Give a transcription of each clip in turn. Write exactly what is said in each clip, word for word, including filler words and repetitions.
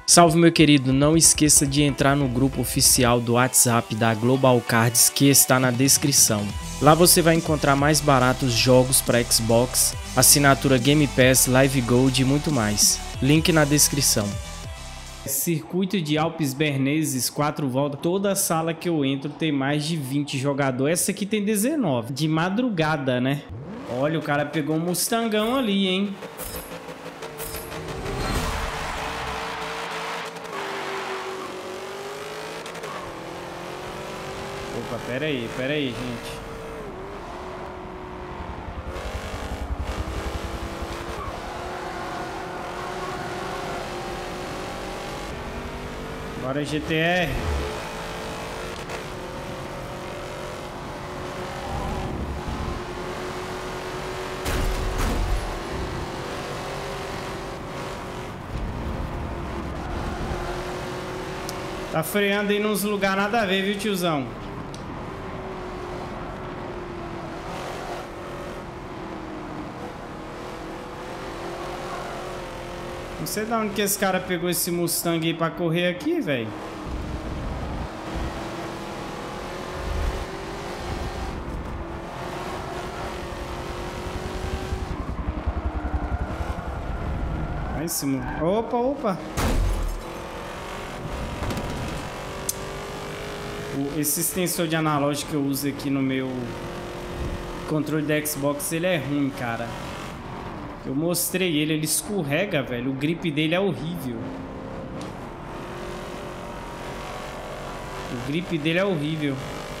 Salve, meu querido, não esqueça de entrar no grupo oficial do WhatsApp da Global Cards que está na descrição. Lá você vai encontrar mais baratos jogos para Xbox, assinatura Game Pass, Live Gold e muito mais. Link na descrição. Circuito de Alpes Berneses, quatro voltas. Toda sala que eu entro tem mais de vinte jogadores. Essa aqui tem dezenove. De madrugada, né? Olha, o cara pegou um Mustangão ali, hein? Opa, pera aí, pera aí, gente. Bora, G T R. Tá freando aí nos lugares nada a ver, viu, tiozão? Não sei de onde que esse cara pegou esse Mustang aí pra correr aqui, velho. Lá em cima. Opa, opa. O, esse extensor de analógico que eu uso aqui no meu controle da Xbox, ele é ruim, cara. Eu mostrei ele, ele escorrega, velho. O grip dele é horrível. O grip dele é horrível.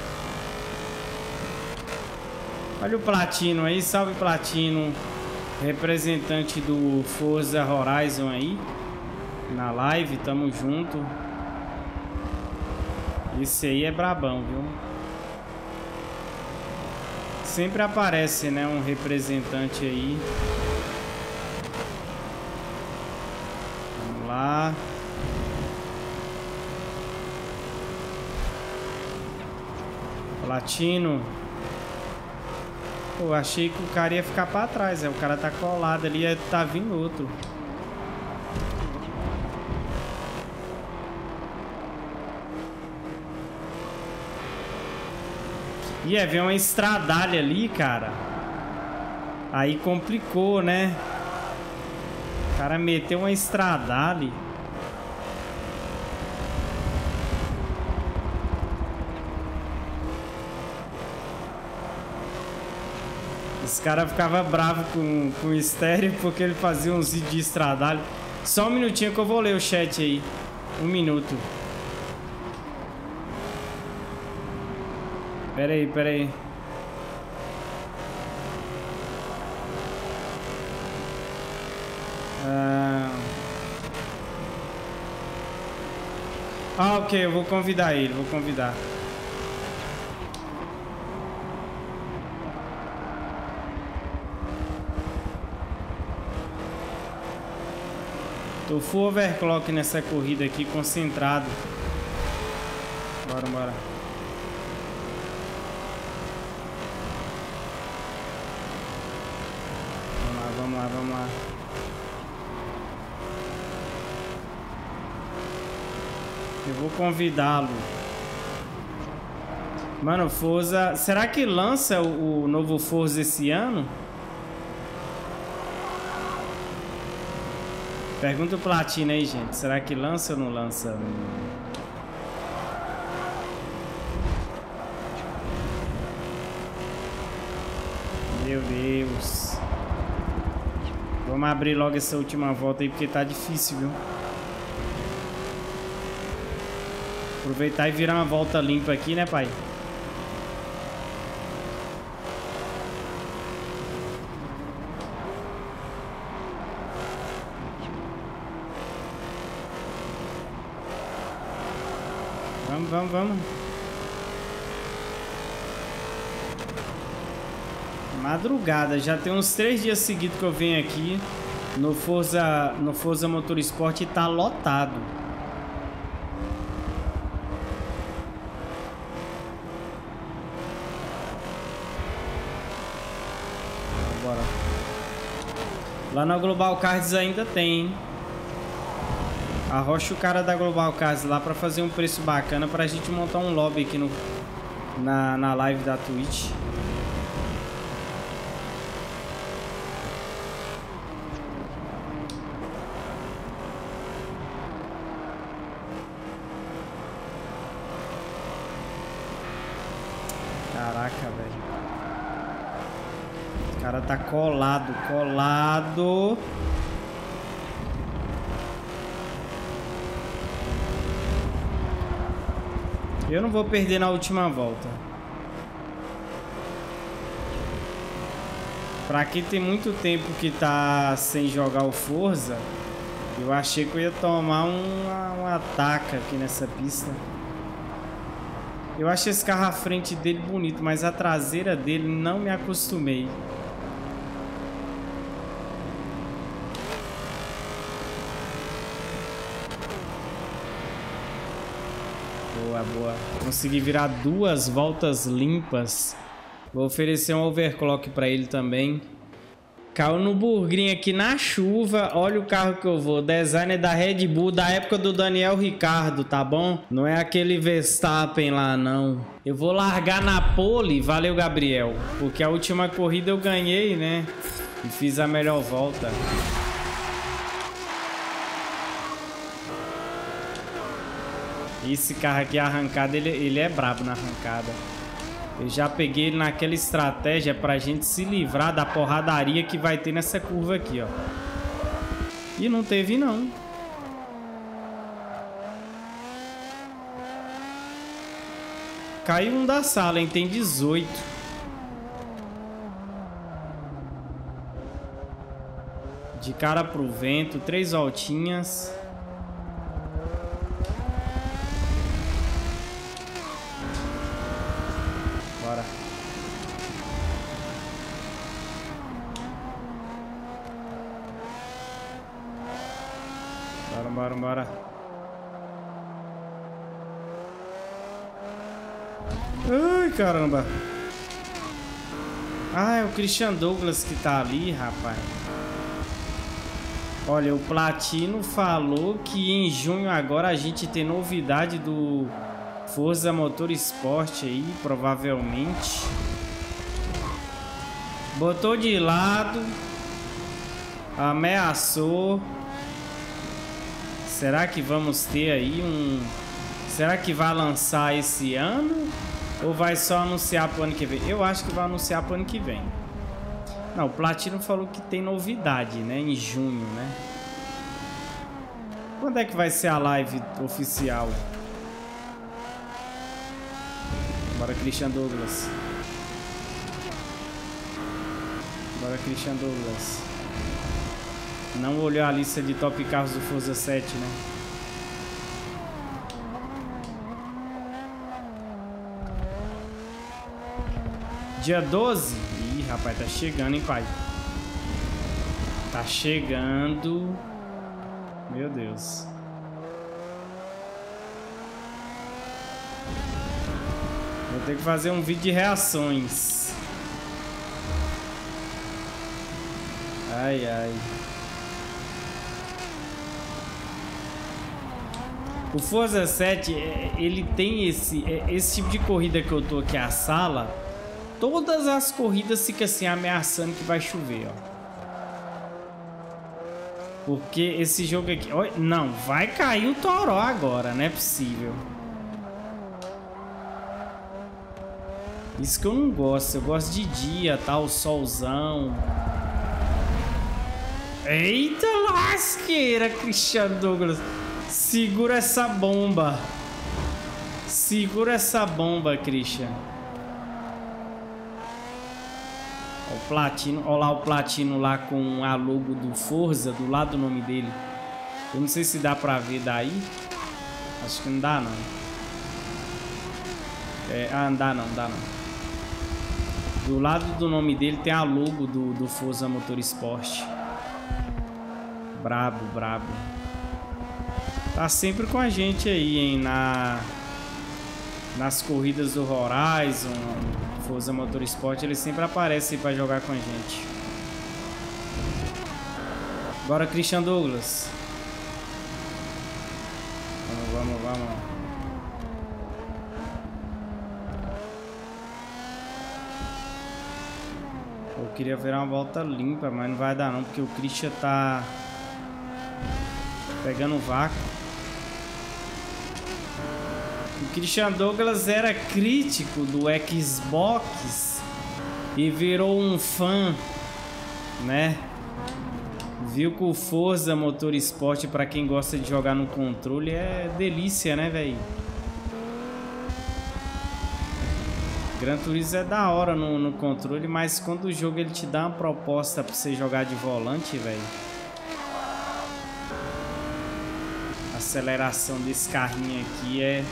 Olha o Platino aí, salve Platino. Representante do Forza Horizon aí. Na live, tamo junto. Esse aí é brabão, viu? Sempre aparece, né, um representante aí. Lá. Platino. Pô, achei que o cara ia ficar pra trás, é. O cara tá colado ali, tá vindo outro. Ia ver uma estradalha ali, cara. Aí complicou, né? O cara meteu uma estradalha. Esse cara ficava bravo com, com o estéreo porque ele fazia uns vídeos de estradalha. Só um minutinho que eu vou ler o chat aí. Um minuto. Pera aí, pera aí. Ah... ah, ok, eu vou convidar ele, vou convidar. Tô full overclock nessa corrida aqui, concentrado. Bora, bora. Vamos lá, vamos lá, vamos lá. Eu vou convidá-lo. Mano, Forza... Será que lança o, o novo Forza esse ano? Pergunta o Platino aí, gente. Será que lança ou não lança? Meu Deus. Vamos abrir logo essa última volta aí, porque tá difícil, viu? Aproveitar e virar uma volta limpa aqui, né, pai? Vamos, vamos, vamos. Madrugada, já tem uns três dias seguidos que eu venho aqui no Forza, no Forza Motorsport e tá lotado. Bora. Lá na Global Cards ainda tem, hein? Arrocha o cara da Global Cars lá pra fazer um preço bacana pra gente montar um lobby aqui no, na, na live da Twitch. Caraca, velho. O cara tá colado, colado. Eu não vou perder na última volta. Pra quem tem muito tempo que tá sem jogar o Forza, eu achei que eu ia tomar uma, uma ataca aqui nessa pista. Eu acho esse carro à frente dele bonito, mas a traseira dele não me acostumei. Boa, boa. Consegui virar duas voltas limpas. Vou oferecer um overclock pra ele também. Caiu no burgrinho aqui na chuva. Olha o carro que eu vou. Design é da Red Bull, da época do Daniel Ricciardo, tá bom? Não é aquele Verstappen lá, não. Eu vou largar na pole. Valeu, Gabriel. Porque a última corrida eu ganhei, né? E fiz a melhor volta. Esse carro aqui, a arrancada, ele, ele é brabo na arrancada. Eu já peguei ele naquela estratégia pra gente se livrar da porradaria que vai ter nessa curva aqui, ó. E não teve, não. Caiu um da sala, hein? Tem dezoito. De cara pro vento, três voltinhas. Bora. Bora, bora, bora. Ai, caramba. Ah, é o Christian Douglas que tá ali, rapaz. Olha, o Platino falou que em junho agora a gente tem novidade do Forza Motorsport aí, provavelmente. Botou de lado. Ameaçou. Será que vamos ter aí um... Será que vai lançar esse ano? Ou vai só anunciar pro ano que vem? Eu acho que vai anunciar pro ano que vem. Não, o Platino falou que tem novidade, né? Em junho, né? Quando é que vai ser a live oficial? Bora, Christian Douglas. Bora, Christian Douglas. Não olhou a lista de top carros do Forza sete, né? Dia doze? Ih, rapaz, tá chegando, hein, pai? Tá chegando. Meu Deus. Vou ter que fazer um vídeo de reações. Ai, ai. O Forza sete, ele tem esse, esse tipo de corrida que eu tô aqui, a sala. Todas as corridas ficam assim ameaçando que vai chover, ó. Porque esse jogo aqui... Não, vai cair o toró agora, não é possível. Isso que eu não gosto. Eu gosto de dia, tá? O solzão. Eita lasqueira, Christian Douglas. Segura essa bomba. Segura essa bomba, Christian. O Platino, olha lá o Platino lá com a logo do Forza do lado do nome dele. Eu não sei se dá pra ver daí. Acho que não dá, não. É, ah, não dá não, dá não. Do lado do nome dele tem a logo do, do Forza Motorsport. Brabo, brabo. Tá sempre com a gente aí, hein, na, nas corridas do Horizon, Forza Motorsport, ele sempre aparece aí pra jogar com a gente. Bora, Christian Douglas. Vamos, vamos, vamos. Eu queria ver uma volta limpa, mas não vai dar não, porque o Christian tá pegando o vácuo. O Christian Douglas era crítico do Xbox e virou um fã, né? Viu que o Forza Motorsport, pra quem gosta de jogar no controle, é delícia, né, velho? Gran Turismo é da hora no, no controle, mas quando o jogo ele te dá uma proposta pra você jogar de volante, velho. A aceleração desse carrinho aqui é...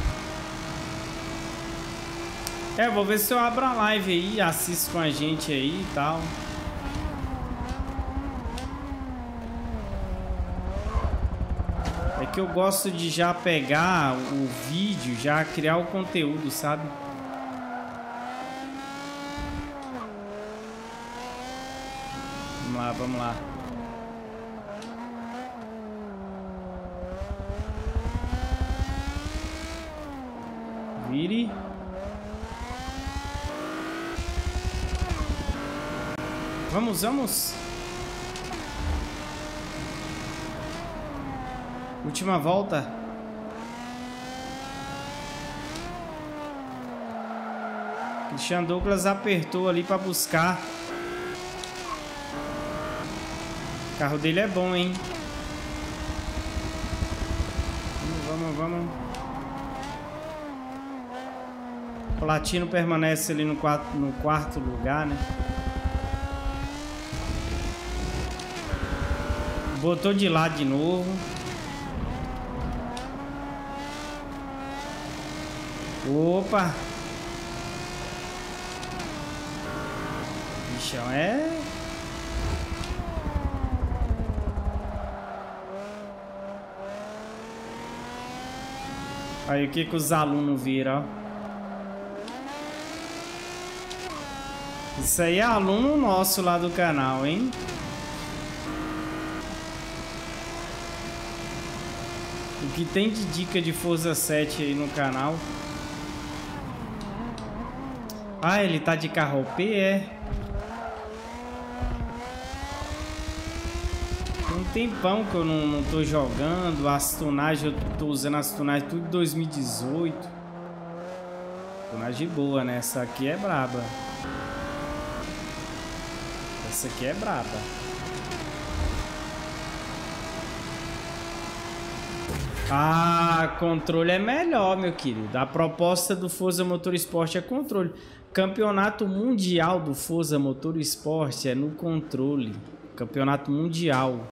É, vou ver se eu abro a live aí, assisto com a gente aí e tal. É que eu gosto de já pegar o vídeo, já criar o conteúdo, sabe? Vamos lá, vamos lá. Vire. Vamos, vamos. Última volta. Christian Douglas apertou ali para buscar. O carro dele é bom, hein? Vamos, vamos, vamos. O Platino permanece ali no quarto, no quarto lugar, né? Botou de lado de novo. Opa! Bichão é... Aí o que que os alunos viram, ó. Isso aí é aluno nosso lá do canal, hein? O que tem de dica de Forza sete aí no canal? Ah, ele tá de carro O P, é? Tem um tempão que eu não, não tô jogando. As tunagens, eu tô usando as tunagens tudo dois mil e dezoito. Tunagem boa, né? Essa aqui é braba. Essa aqui é braba. Ah, controle é melhor, meu querido. A proposta do Forza Motorsport é controle. Campeonato mundial do Forza Motorsport é no controle. Campeonato mundial.